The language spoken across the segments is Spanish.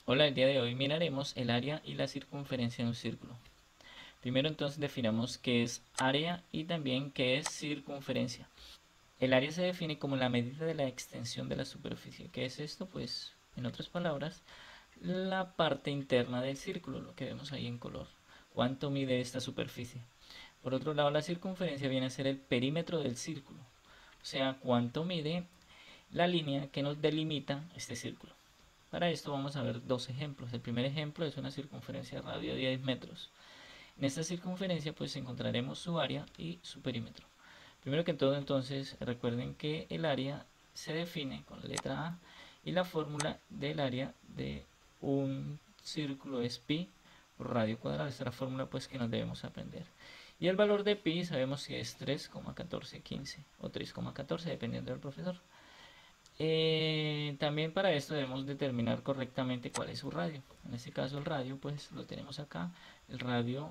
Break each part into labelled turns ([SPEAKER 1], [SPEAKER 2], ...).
[SPEAKER 1] Hola, el día de hoy miraremos el área y la circunferencia de un círculo. Primero entonces definamos qué es área y también qué es circunferencia. El área se define como la medida de la extensión de la superficie. ¿Qué es esto? Pues, en otras palabras, la parte interna del círculo, lo que vemos ahí en color. ¿Cuánto mide esta superficie? Por otro lado, la circunferencia viene a ser el perímetro del círculo, o sea, cuánto mide la línea que nos delimita este círculo. Para esto vamos a ver dos ejemplos. El primer ejemplo es una circunferencia de radio de 10 metros. En esta circunferencia pues encontraremos su área y su perímetro. Primero que todo entonces recuerden que el área se define con la letra A y la fórmula del área de un círculo es pi por radio cuadrado. Esta es la fórmula pues que nos debemos aprender. Y el valor de pi sabemos que es 3,1415 o 3,14 dependiendo del profesor. También para esto debemos determinar correctamente cuál es su radio. En este caso el radio pues lo tenemos acá. El radio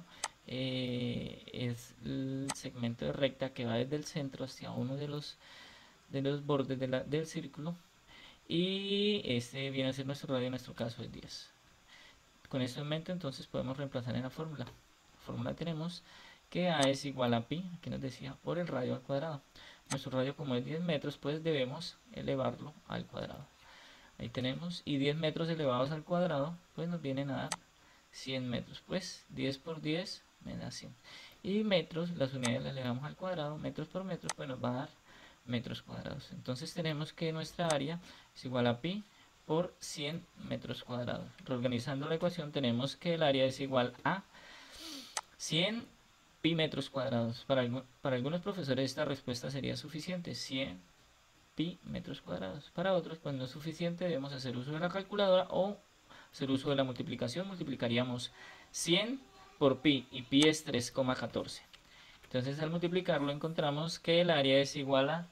[SPEAKER 1] es el segmento de recta que va desde el centro hacia uno de los bordes del círculo. Y este viene a ser nuestro radio, en nuestro caso es 10. Con esto en mente entonces podemos reemplazar en la fórmula. La fórmula tenemos que A es igual a pi, aquí nos decía, por el radio al cuadrado. Nuestro radio como es 10 metros, pues debemos elevarlo al cuadrado. Ahí tenemos, y 10 metros elevados al cuadrado, pues nos vienen a dar 100 metros. Pues 10 por 10 me da 100. Y metros, las unidades las elevamos al cuadrado, metros por metros, pues nos va a dar metros cuadrados. Entonces tenemos que nuestra área es igual a pi por 100 metros cuadrados. Reorganizando la ecuación tenemos que el área es igual a 100 pi metros cuadrados. Para algunos profesores esta respuesta sería suficiente, 100 pi metros cuadrados. Para otros pues no es suficiente, debemos hacer uso de la calculadora o hacer uso de la multiplicación. Multiplicaríamos 100 por pi y pi es 3,14. Entonces al multiplicarlo encontramos que el área es igual a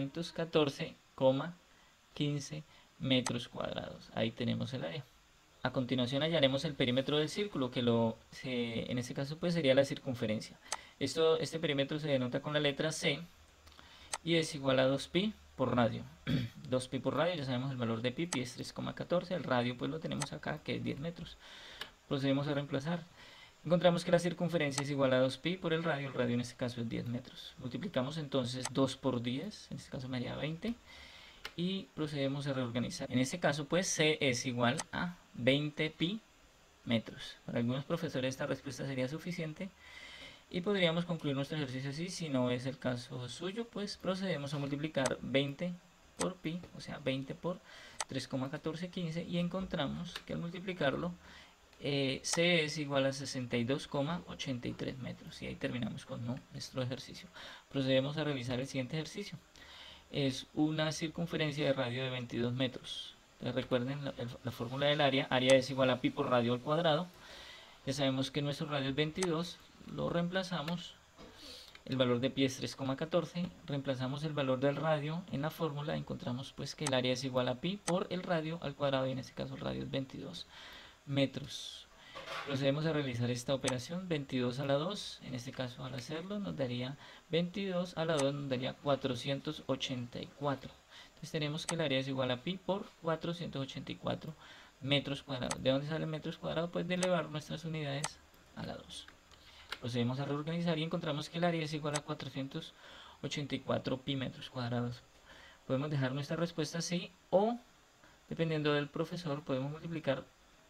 [SPEAKER 1] 314,15 metros cuadrados. Ahí tenemos el área. A continuación hallaremos el perímetro del círculo, que en este caso pues sería la circunferencia. Este perímetro se denota con la letra C y es igual a 2pi por radio. 2pi por radio, ya sabemos el valor de pi es 3,14, el radio pues lo tenemos acá que es 10 metros. Procedemos a reemplazar. Encontramos que la circunferencia es igual a 2pi por el radio en este caso es 10 metros. Multiplicamos entonces 2 por 10, en este caso me haría 20, y procedemos a reorganizar. En este caso pues C es igual a 20 pi metros. Para algunos profesores esta respuesta sería suficiente y podríamos concluir nuestro ejercicio así. Si no es el caso suyo, pues procedemos a multiplicar 20 por pi, o sea 20 por 3,1415, y encontramos que al multiplicarlo C es igual a 62,83 metros. Y ahí terminamos con nuestro ejercicio. Procedemos a realizar el siguiente ejercicio. Es una circunferencia de radio de 22 metros. Entonces recuerden la fórmula del área. Área es igual a pi por radio al cuadrado. Ya sabemos que nuestro radio es 22. Lo reemplazamos. El valor de pi es 3,14. Reemplazamos el valor del radio en la fórmula. Encontramos pues que el área es igual a pi por el radio al cuadrado. Y en este caso el radio es 22 metros. Procedemos a realizar esta operación. 22 a la 2, en este caso al hacerlo nos daría 22 a la 2, nos daría 484. Entonces tenemos que el área es igual a pi por 484 metros cuadrados. ¿De dónde salen metros cuadrados? Pues de elevar nuestras unidades a la 2. Procedemos a reorganizar y encontramos que el área es igual a 484 pi metros cuadrados. Podemos dejar nuestra respuesta así, o dependiendo del profesor podemos multiplicar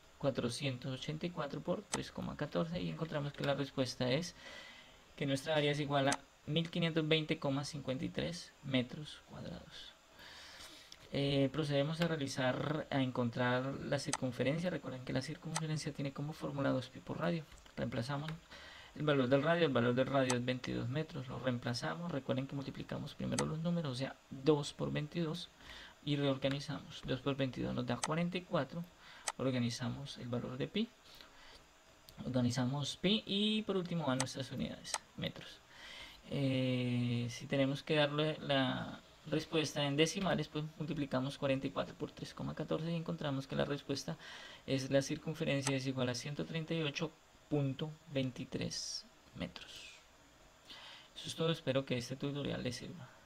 [SPEAKER 1] 484 por 3,14 y encontramos que la respuesta es que nuestra área es igual a 1520,53 metros cuadrados. Procedemos a encontrar la circunferencia. Recuerden que la circunferencia tiene como fórmula 2pi por radio. Reemplazamos el valor del radio. El valor del radio es 22 metros. Lo reemplazamos. Recuerden que multiplicamos primero los números, o sea 2 por 22, y reorganizamos. 2 por 22 nos da 44. Organizamos el valor de pi, organizamos pi y por último van nuestras unidades, metros. Si tenemos que darle la respuesta en decimales, pues multiplicamos 44 por 3,14 y encontramos que la respuesta es la circunferencia es igual a 138,23 metros. Eso es todo, espero que este tutorial les sirva.